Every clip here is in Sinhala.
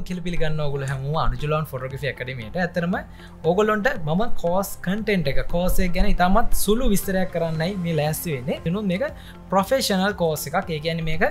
කියලා පිළිගන්න ඕගොල්ලෝ හැමෝම අනුජලෝන් ෆොටෝග්‍රැෆි ඇකඩමියට. ඇත්තටම ඕගොල්ලොන්ට මම කෝස් කන්ටෙන්ට් එක කෝස් එක ගැන ඉතාමත් සුළු විස්තරයක් කරන්නයි මේ ලෑස්ති වෙන්නේ. එනුත් මේක ප්‍රොෆෙෂනල් කෝස් එකක්. ඒ කියන්නේ මේක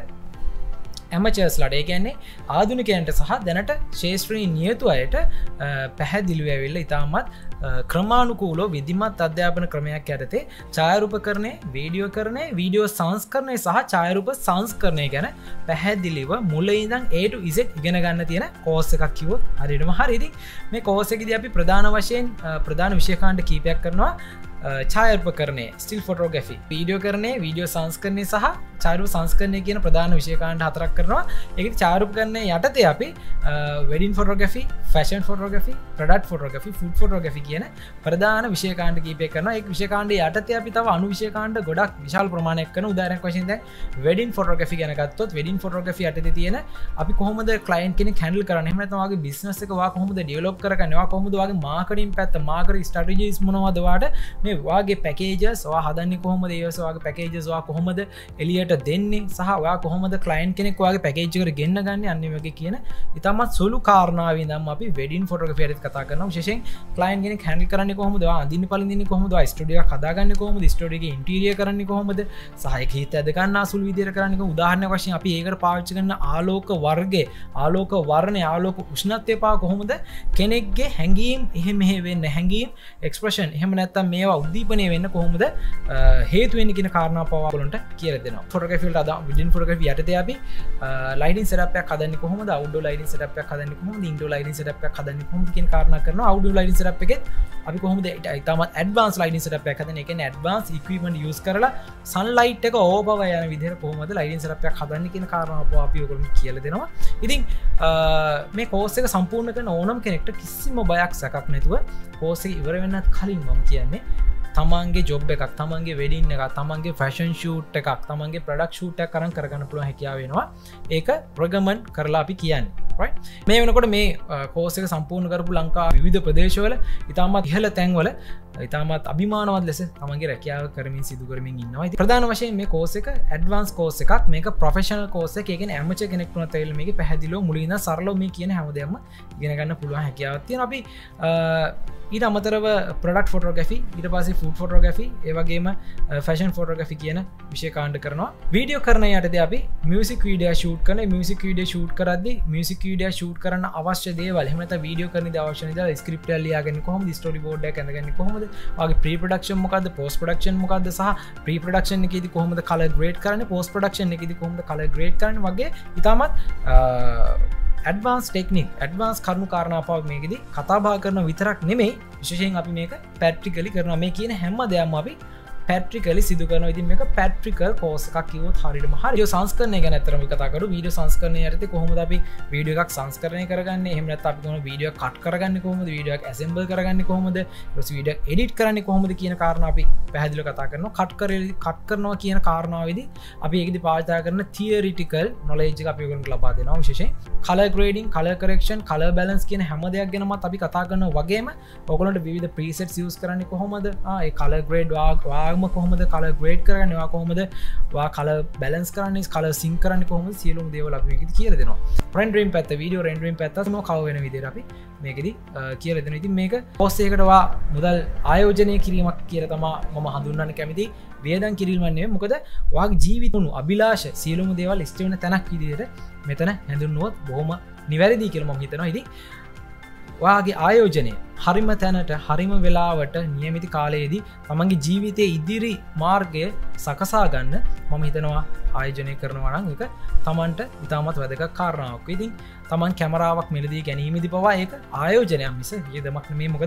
ඇමචර්ස්ලට ඒ කියන්නේ ආධුනිකයන්ට සහ දැනට ශේෂත්‍රී නියතු අයට පැහැදිලිව ඇවිල්ලා ඉතාමත් ක්‍රමානුකූලව විධිමත් අධ්‍යාපන ක්‍රමයක් යටතේ ඡායාරූපකරණය, වීඩියෝ කරණය, වීඩියෝ සංස්කරණය සහ ඡායාරූප සංස්කරණය ගැන පැහැදිලිව මුලින් ඉඳන් A to Z ඉගෙන ගන්න තියෙන කෝස් එකක් කිව්වොත් හරියටම හරි. ඉතින් මේ කෝස් එකේදී අපි ප්‍රධාන වශයෙන් ප්‍රධාන විෂය කාණ්ඩ කීපයක් කරනවා. ඡායාරූපකරණය, ස්ටිල් ෆොටෝග්‍රැෆි, වීඩියෝ කරණය, වීඩියෝ සංස්කරණය සහ ඡායාරූප සංස්කරණය කියන ප්‍රධාන විෂය කාණ්ඩ හතරක් කරනවා. ඒකේ ඡායාරූපකරණය යටතේ අපි wedding photography, fashion photography, product photography, food photography කියන ප්‍රධාන විෂය කාණ්ඩ කීපයක් කරනවා. ඒ විෂය කාණ්ඩයේ යටතේ අපි තව අනු විෂය කාණ්ඩ ගොඩක් විශාල ප්‍රමාණයක් කරන. උදාහරණයක් වශයෙන් දැන් වෙඩින් ෆොටෝග්‍රැෆි ගැන ගත්තොත් වෙඩින් ෆොටෝග්‍රැෆි යටතේ තියෙන අපි කොහොමද ක්ලයන්ට් කෙනෙක් හැන්ඩල් කරන්නේ, එහෙම නැත්නම් ඔයාගේ බිස්නස් එක ඔයා කොහොමද ඩෙවලොප් කරගන්නේ, ඔයා කොහොමද ඔයාගේ මාකටිං පැත්ත, මාකටිං ස්ට්‍රැටජිස් මොනවද ඔයාට මේ ඔයාගේ පැකේජස් ඔයා හදන්නේ කොහොමද, ඒ ඔයාගේ පැකේජස් ඔයා කොහොමද එළියට දෙන්නේ සහ ඔයා කොහොමද ක්ලයන්ට් කෙනෙක් ඔයාගේ පැකේජ් එකට ගෙන්න ගන්නේ, අන්න මේ වගේ කියන ඉතාමත් සුළු කාරණාවෙන් නම් අපි වෙඩින් ෆොටෝග්‍රැෆි යටතේ කතා කරනවා. විශේෂයෙන් ක්ලයන්ට් කෙනෙක් හැන්ඩල් කරන්නේ කොහොමද, ඔයා අඳින්න පළඳින්නේ කොහොමද, ඔයා ස්ටුඩියෝ එකක් හදාගන්නේ කොහොමද, ස්ටුඩියෝ එකේ ඉන්ටීරියර් කරන්නේ කොහොමද, සහ ඒක හිත ඇද ගන්න අසුළු විදියට කරන්නේ කොහොමද. උදාහරණයක් වශයෙන් අපි ඒකට පාවිච්චි කරන ආලෝක වර්ගය, ආලෝක වර්ණය, ආලෝක උෂ්ණත්වය පා කොහොමද කෙනෙක්ගේ හැඟීම් එහෙම මෙහෙ වෙන්න, හැඟීම් එක්ස්ප්‍රෙෂන් එහෙම නැත්නම් මේවා උද්දීපනය වෙන්න කොහොමද හේතු වෙන්නේ කියන කාරණා පවා ඔයගොල්ලන්ට කියලා දෙනවා. ෆොටෝග්‍රැෆි වලට අද විඩින් ෆොටෝග්‍රැෆි යටතේ අපි ලයිටින් සෙටප් එකක් හදන්නේ කොහොමද, අවුට්ඩෝර් ලයිටින් සෙටප් එකක් හදන්නේ කොහොමද, ඉන්ඩෝර් ලයිටින් සෙටප් එකක් හදන්නේ කොහොමද කියන කාරණා කරනවා. අවුට්ඩෝර් ලයිටින් සෙටප් එකෙත් අපි කොහොමද ඉතාමත් ඇඩ්වාන්ස් ලයිටින් සෙටප් එකක් හදන්නේ, ඒ කියන්නේ ඇඩ්වාන්ස් ඉක්විප්මන්ට් යූස් කරලා සන්ලයිට් එක ඕවර් යන විදිහට කොහොමද ලයිටින් සෙටප් එකක් හදන්නේ කියන කාරණා පවා අපි ඔයගොල්ලන්ට කියලා දෙනවා. ඉතින් මේ කෝස් එක සම්පූර්ණ කරන ඕනම කෙනෙක්ට කිසිම බයක් සැකක් නැතුව කෝස් එක ඉවර වෙන්නත් කලින් මම කියන්නේ තමන්ගේ ජොබ් එකක්, තමන්ගේ වෙඩින් එකක්, තමන්ගේ ෆැෂන් ෂූට් එකක්, තමන්ගේ ප්‍රොඩක්ට් ෂූට් එකක් කරන් කරගන්න පුළුවන් හැකියාව වෙනවා. ඒක රෙකමන්ඩ් කරලා අපි කියන්නේ. right? මේ වෙනකොට මේ කෝස් එක සම්පූර්ණ කරපු ලංකා විවිධ ප්‍රදේශවල ඉතාමත් ඉහළ තැන්වල ඉතාමත් අභිමානවත් ලෙස තමන්ගේ රැකියාව කරමින් සිදු කරමින් ඉන්නවා. ඉතින් ප්‍රධාන වශයෙන් මේ කෝස් එක ඇඩ්වාන්ස් කෝස් එකක්. මේක ප්‍රොෆෙෂනල් කෝස් එකක්. ඒ කියන්නේ ඇමචර් කෙනෙක් වුණත් ඇවිල්ලා මේක පැහැදිලිව මුලින් ඉඳන් සරලව මේ කියන හැමදේම ඉගෙන ගන්න පුළුවන් හැකියාවක් තියෙනවා. අපි ඊට අමතරව ප්‍රොඩක්ට් ෆොටෝග්‍රැෆි, ඊට පස්සේ ෆුඩ් ෆොටෝග්‍රැෆි, ඒ වගේම ෆැෂන් ෆොටෝග්‍රැෆි කියන විෂය කාණ්ඩ කරනවා. වීඩියෝ කරන යටතේ අපි මියුසික් වීඩියෝ ෂූට් කරන, මියුසික් වීඩියෝ ෂූට් කරද්දී මියුසික් වීඩියෝ ෂූට් කරන්න අවශ්‍ය දේවල්, එහෙම නැත්නම් වීඩියෝ කරන්නදී අවශ්‍ය දේවල් ස්ක්‍රිප්ට් එක ලියාගන්නේ කොහොමද, ස්ටෝරි බෝඩ් එකක් ඇඳගන්නේ කොහොමද, ඔයාගේ ප්‍රී ප්‍රොඩක්ෂන් මොකද්ද, පෝස්ට් ප්‍රොඩක්ෂන් මොකද්ද, සහ ප්‍රී ප්‍රොඩක්ෂන් එකේදී කොහොමද කලර් ග්‍රේඩ් කරන්නේ, පෝස්ට් ප්‍රොඩක්ෂන් එකේදී කොහොමද කලර් ග්‍රේඩ් කරන්නේ වගේ ඉතාමත් ඇඩ්වාන්ස් ටෙක්නික්, ඇඩ්වාන්ස් කරුණු කාරණා පවා මේකෙදී කතා බහ කරන විතරක් නෙමෙයි, විශේෂයෙන් අපි මේක ප්‍රැක්ටිකලි කරනවා. මේ කියන හැම දෙයක්ම අපි පැට්‍රිකලි සිදු කරනවා. ඉතින් මේක පැට්‍රිකල් කෝස් එකක් කිව්වොත් හරියටම හරි. වීඩියෝ සංස්කරණය ගැන අතරම කතා කරමු. වීඩියෝ සංස්කරණය යටතේ කොහොමද අපි වීඩියෝ එකක් සංස්කරණය කරගන්නේ? එහෙම නැත්නම් අපි කොහොමද වීඩියෝ එක කට් කරගන්නේ කොහොමද? වීඩියෝ එක ඇසෙම්බල් කරගන්නේ කොහොමද? ඊට පස්සේ වීඩියෝ එක එඩිට් කරන්නේ කොහොමද කියන කාරණා අපි පැහැදිලිව කතා කරනවා. කට් කරනවා කියන කාරණාවේදී අපි ඒකෙදි පාවිච්චි කරන තියරිටිකල් නොලෙජ් එක අපි ඔයගොල්ලන්ට ලබා දෙනවා. විශේෂයෙන් colour grading, colour correction, colour balance කියන හැම දෙයක් ගැනමත් අපි කතා කරනවා. වගේම ඔයගොල්ලන්ට විවිධ ප්‍රීසෙට්ස් යූස් කරන්නේ කොහොමද? ඒ කලර් ග්‍රේඩ් වාග්ම කොහොමද කලර් ග්‍රේඩ් කරන්නේ, ඔයා කොහොමද ඔයා කලර් බැලන්ස් කරන්නේ, කලර් සින්ක් කරන්නේ කොහොමද, සියලුම දේවල් අපි මේකෙදි කියලා දෙනවා. රෙන්ඩරින් පැත්ත, වීඩියෝ රෙන්ඩරින් පැත්තත් මොකක් කව වෙන විදිහට අපි මේකෙදි කියලා දෙනවා. ඉතින් මේක කෝස් එකකට ඔයා මුදල් ආයෝජනය කිරීමක් කියලා තමයි මම හඳුන්වන්න කැමති. වේදන් කිරීමක් නෙවෙයි. මොකද ඔයාගේ ජීවිතුණු අභිලාෂ සියලුම දේවල් ඉෂ්ට වෙන තැනක් විදිහට මෙතන හැඳින්වුවොත් බොහොම නිවැරදි කියලා මම හිතනවා. ඉතින් ඔයාගේ ආයෝජනය හරිම තැනට හරිම වෙලාවට නියමිත කාලයේදී තමන්ගේ ජීවිතයේ ඉදිරි මාර්ගය සකසා ගන්න මම හිතනවා ආයෝජනය කරනවා නම් ඒක තමන්ට ඉතාමත් වැදගත් කාරණාවක්. ඉතින් තමන් කැමරාවක් මිලදී ගැනීමේදී පවා ඒක ආයෝජනයක් මිස වියදමක් නෙමෙයි. මොකද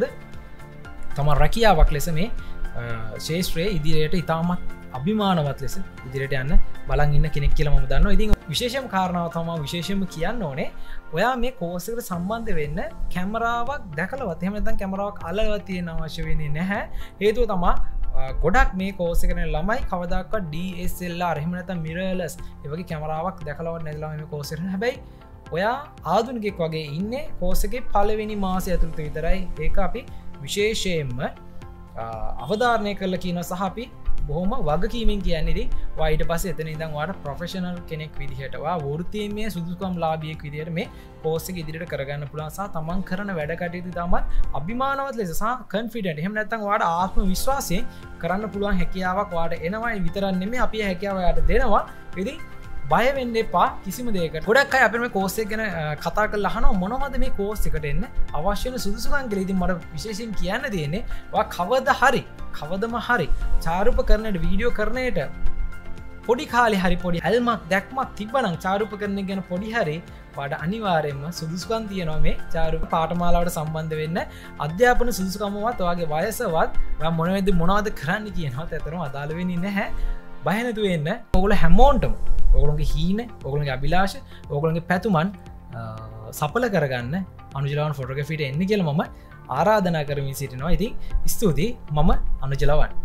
තමන් රැකියාවක් ලෙස මේ ශේෂ්ත්‍රයේ ඉදිරියට ඉතාමත් අභිමානවත් ලෙස ඉදිරියට යන්න බලන් ඉන්න කෙනෙක් කියලා මම දන්නවා. ඉතින් විශේෂම කාරණාව තමයි විශේෂයෙන්ම කියන්න ඕනේ, ඔයා මේ කෝස් එකට සම්බන්ධ වෙන්න කැමරාවක් දැකලවත් එහෙම නැත්නම් කැමරාවක් අල්ලලා තියෙන අවශ්‍ය වෙන්නේ නැහැ. හේතුව තමයි ගොඩක් මේ කෝස් එක කරන ළමයි කවදාකවත් DSLR එහෙම නැත්නම් mirrorless ඒ වගේ කැමරාවක් දැකලවත් නැති ළමයි මේ කෝස් එක කරන. හැබැයි ඔයා ආධුනිකෙක් වගේ ඉන්නේ කෝස් එකේ පළවෙනි මාසය ඇතුළත විතරයි. ඒක අපි විශේෂයෙන්ම අවධාරණය කරලා කියනවා සහ අපි බොහොම වගකීමෙන් කියන්නේෙද වයිට පස එතන ඉදම් වාට ප්‍රොෆෙෂනල් කෙනෙක් විදිහටවා වෘතිය මේ සුදුකම් ලාබියෙක් විදිහට මේ කෝස්සක ඉදිරිට කරගන්න පුළන්සා තමන් කරන වැඩ කටයුතු තමත් අභිමානවත් ලෙසසා කන්ෆිඩට එහෙම නැත්තන් වාට ආත්ම විශ්වාසය කරන්න පුළුවන් හැකියාවක් වාට එනවයි විතරන්නෙම අපි හැකියාවයට දෙනවා විදි බයවෙන්න එපා කිසිම දෙක ගොඩක් අය අපම කෝස්සේ ගැන කතා කල් හන මොනවද මේ කෝස් එකට එන්න අවශ්‍යන සුදුසුකන් කලේති මට විශේෂෙන් කියන්න තියෙන්නේ කවද හරි කවදම හරි චාරුප කරනට වීඩියෝ කරනයට පොඩි කාලි හරි පොඩි ඇල්මක් දැක්මක් තිබනං චාරුප කරන ගැන පොඩි හරි වාට අනිවාරයෙන්ම සුදුසුකන් තියනවා මේ චාරුප පාටමාලාවට සම්බන්ධ වෙන්න අධ්‍යාපන සුදුසුකමවත් වගේ වයසවත් මොනවද මොනවද කරන්න කියනවත් ඇතරම අදාළවෙනි නැහැ බයනතු වෙන්න ඔගුල හැමෝන්ටම ඔගුලන්ගේ හීන ඔගුලන්ගේ අභිලාශ ඔගුලන්ගේ පැතුමන් සපල කරගන්න අනුජලාවන් ෆොටෝග්‍රැෆිට එන්න කියල මම ආරාධනා කරමින් සිටිනවා ඉතින් ස්තුතියි මම අනුජලවන්